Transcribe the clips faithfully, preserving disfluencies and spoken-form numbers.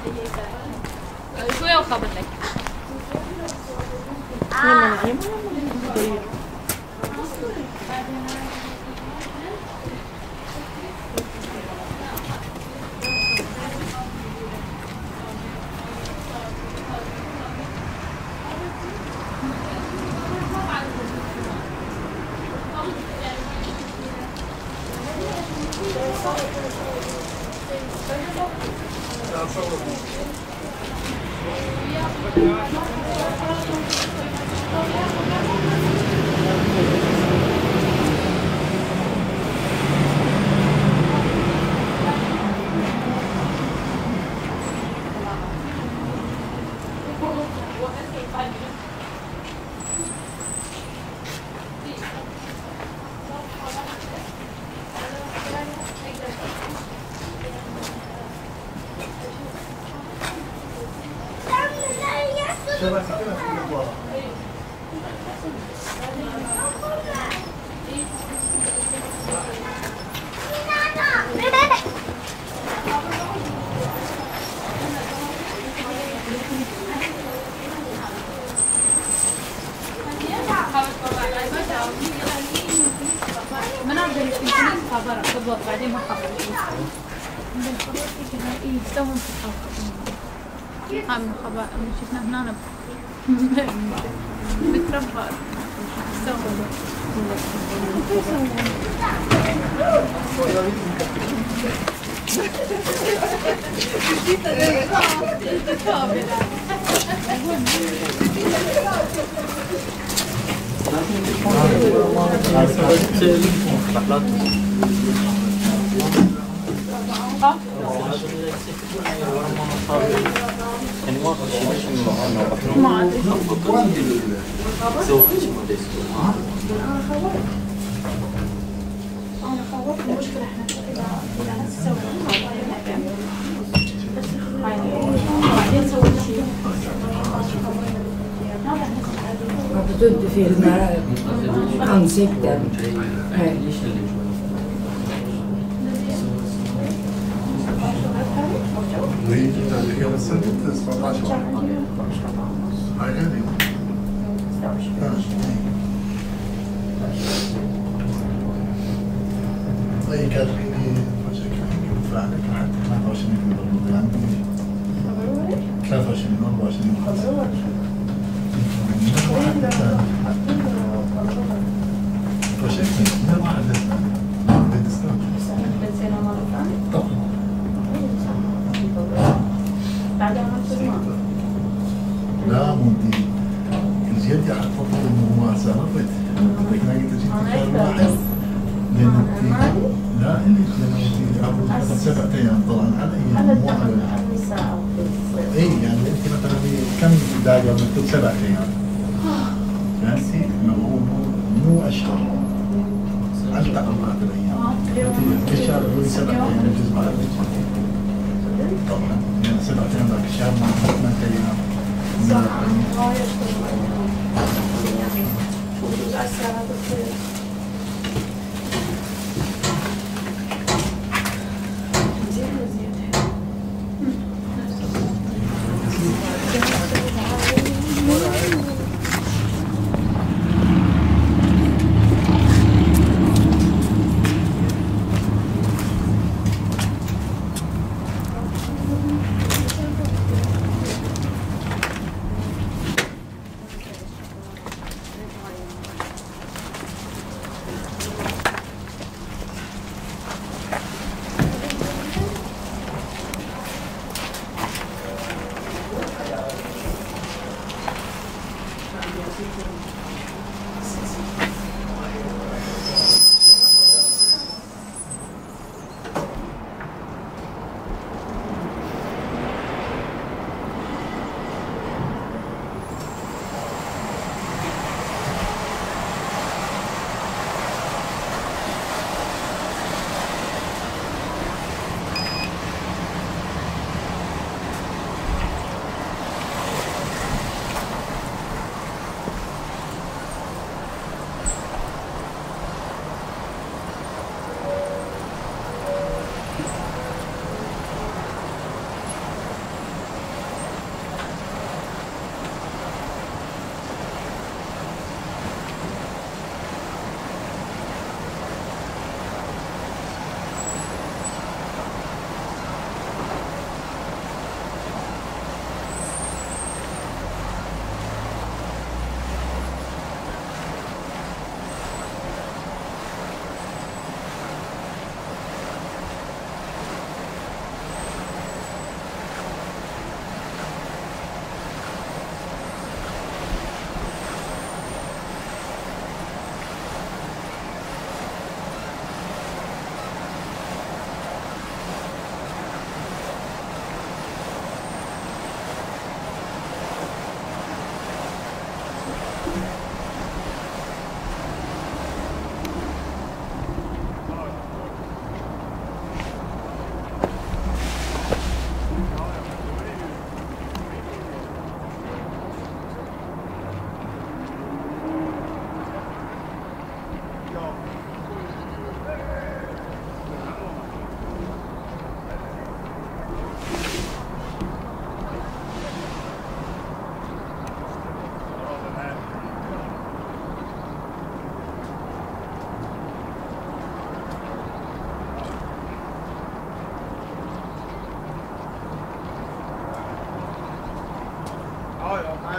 شوية وخابط لك. بعدين ما خبر يستوهم في الحلقة هم خبر شفنا هنا بتربى يستوهم Du inte filmar ansikten. Nej. Oui, det hela sättet svarar så. Nej, det är det. Nej, kan ni försöka hänga färdigt حتى ما عشان يقولوا الموضوع ثلاثة وعشرين أربعة وعشرين لا مودي الجدي حتفضل انه هو سرفت بدك ما قلت جيت كان واحد لان لا اللي لان قبل سبعة ايام طبعا على ايام مو على اي يعني انت مثلا كم دقيقه مكتوب سبعة ايام فهمتي؟ هو مو اشهر على اربعة ايام الشهر هو سبعة ايام الجزء على طبعا يعني سبعة ايام ذاك الشهر مع ثمانية ايام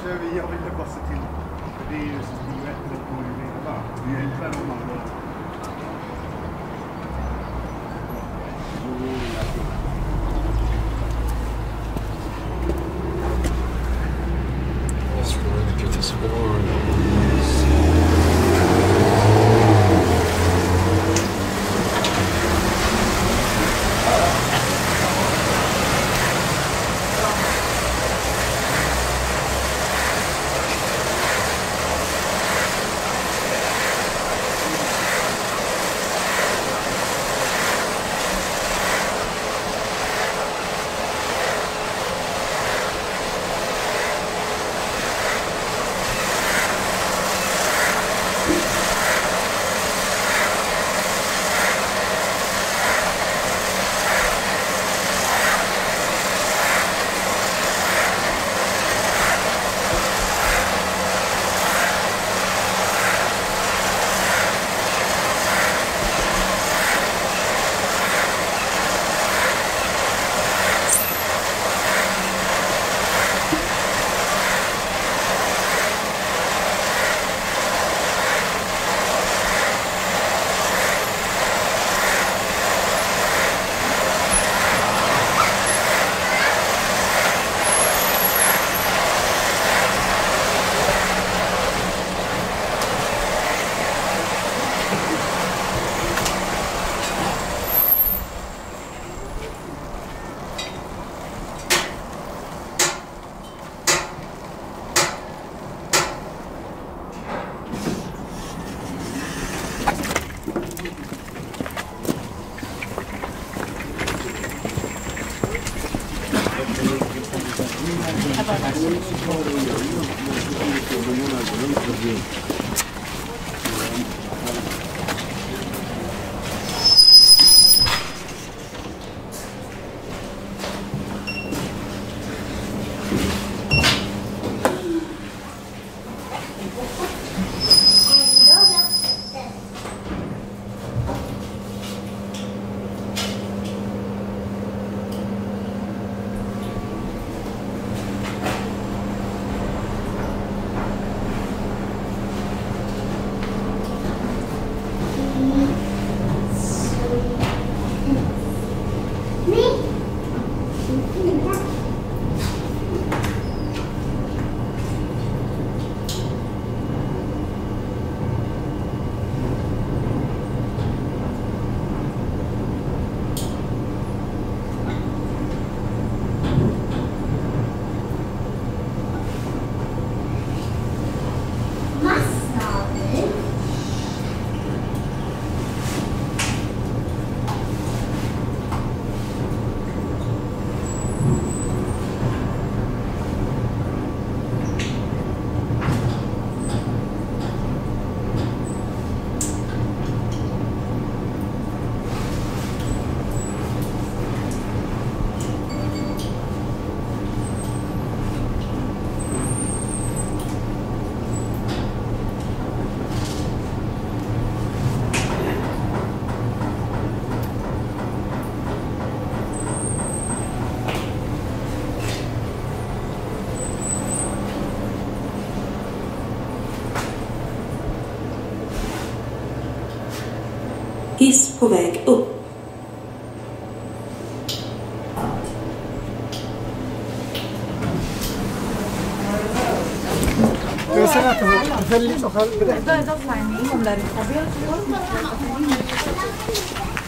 Jag ville bara se till, för det är ju så silhuetter på hur det är varmt. Det är ju enklare om man då... Jag tror det är lite svårt. Hiss på väg upp. سنة تخلي تخلي ده ده فاهمين هم ده